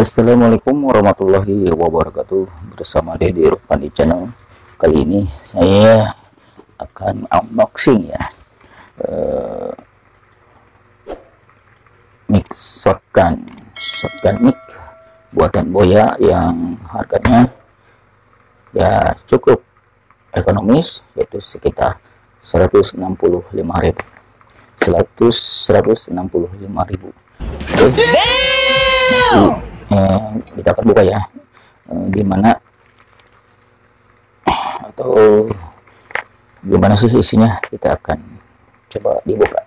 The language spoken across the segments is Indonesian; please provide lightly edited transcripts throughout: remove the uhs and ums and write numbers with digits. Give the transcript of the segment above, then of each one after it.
Assalamualaikum warahmatullahi wabarakatuh. Bersama Deddy Irfan di channel. Kali ini saya akan unboxing ya mic shotgun mic buatan Boya yang harganya ya cukup ekonomis, yaitu sekitar 165.000. Kita akan buka ya gimana atau gimana sih isinya, kita akan coba dibuka.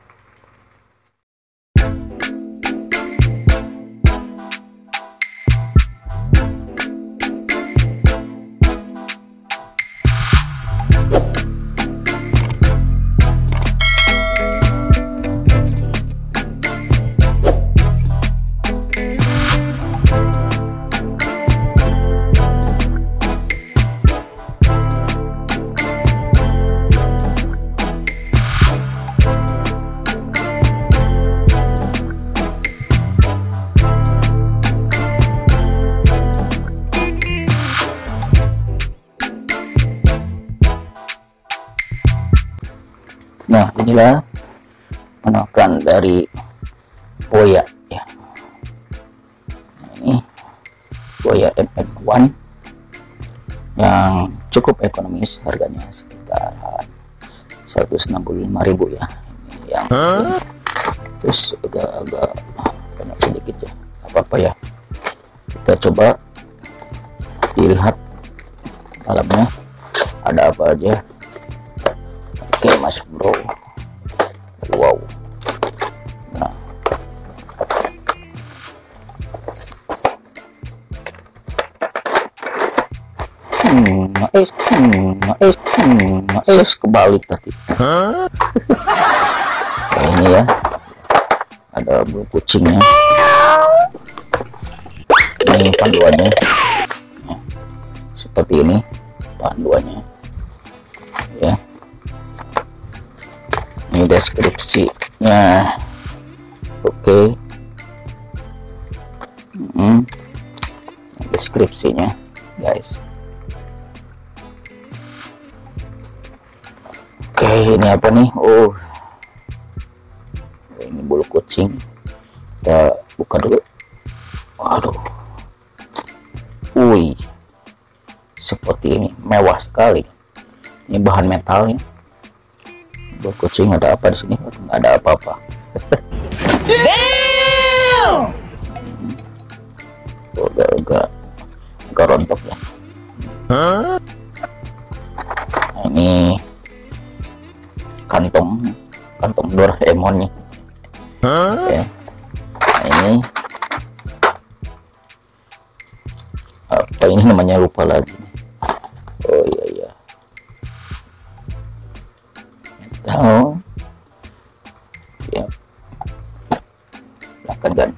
Nah, inilah penampakan dari Boya ya. Nah, ini Boya MM1 yang cukup ekonomis, harganya sekitar 165.000 ya. Ini yang terus agak banyak sedikit ya, apa-apa ya. Kita coba dilihat dalamnya ada apa aja. Oke mas bro, wow. Nah, kebalik tadi. Ini ya, ada bulu kucingnya. Ini panduannya, nah, seperti ini panduannya ya. Ini deskripsinya. Oke. Deskripsinya guys. Oke, ini apa nih? Oh, ini bulu kucing. Kita buka dulu. Waduh, wih, seperti ini, mewah sekali. Ini bahan metalnya. Buat kucing ada apa di sini? Nggak ada apa-apa. agak rontok ya. Nah, ini kantong Doraemon nih. Ya. Nah, ini apa ini namanya, lupa lagi. Oh iya. Tahu ya, belakang kan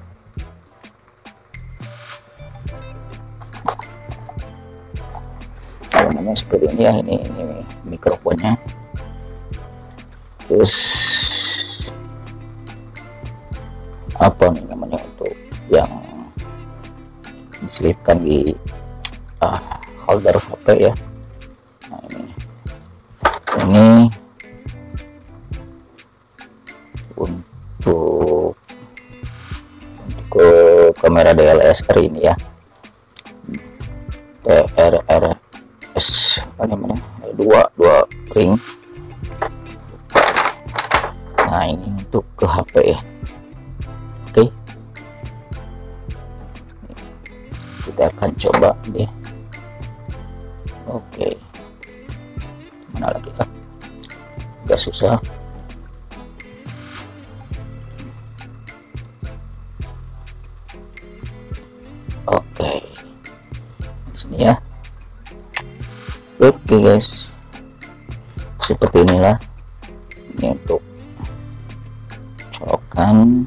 namanya seperti ini ya. Ini mikrofonnya, terus apa nih namanya untuk yang diselipkan di holder HP ya. Nah, ini untuk ke kamera DSLR ini ya, TRRS apa namanya, dua ring. Nah, ini untuk ke HP ya. Oke, kita akan coba deh. Oke, mana lagi ah, agak susah. Oke, di sini ya. Oke guys, seperti inilah. Ini untuk colokan.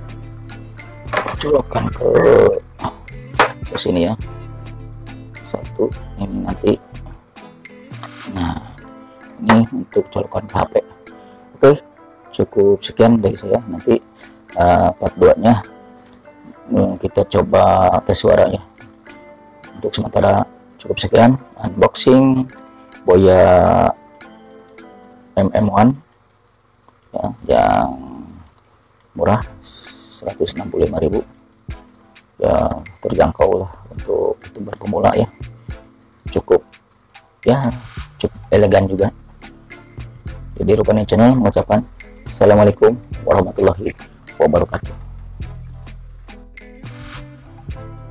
Colokan ke sini ya. 1 satu ini nanti. Nah, ini untuk colokan ke HP. Oke, cukup sekian dari saya. Nanti part 2 nya kita coba tes suaranya. Untuk sementara cukup sekian unboxing Boya MM1 ya, yang murah 165.000 ya, terjangkau lah untuk youtuber pemula ya, cukup elegan juga. Jadi Rupani Channel mengucapkan assalamualaikum warahmatullahi wabarakatuh.